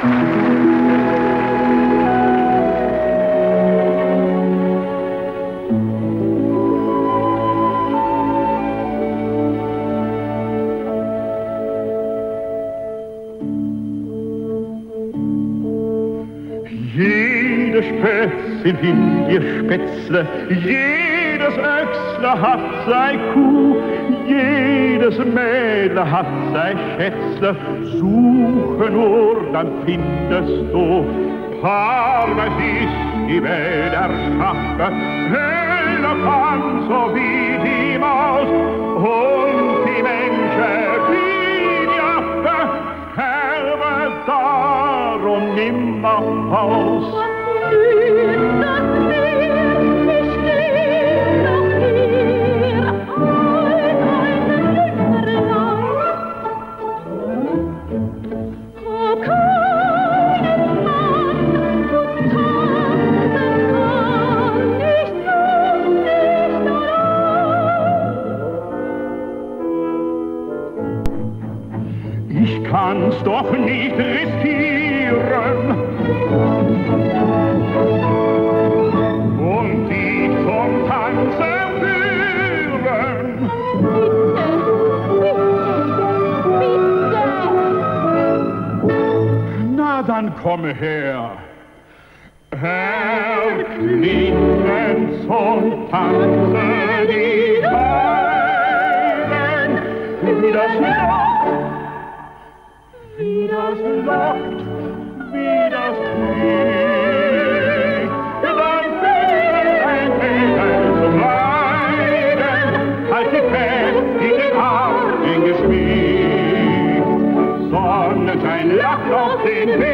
Jede Spätzin in ihr Spätzle, jedes Öchsle hat sei Kuh, jedes Mädle hat sei Schätzle. Suche nur, dann findest du. Paarweis ist die Welt erschaffen, Elefant so wie die Maus und die Menschen wie die Affe, sterben darum nimmer aus. Ich kann's doch nicht riskieren und dich zum Tanzen führen. Na, dann komme her. Herr Klingensohn, tanze die Beine, wie das lockt, wie das klingt, dann fehlt ein Mädel zum Leiden, halt die fest in den Arm geschmiegt. Sonnenschein lacht auf den Weg.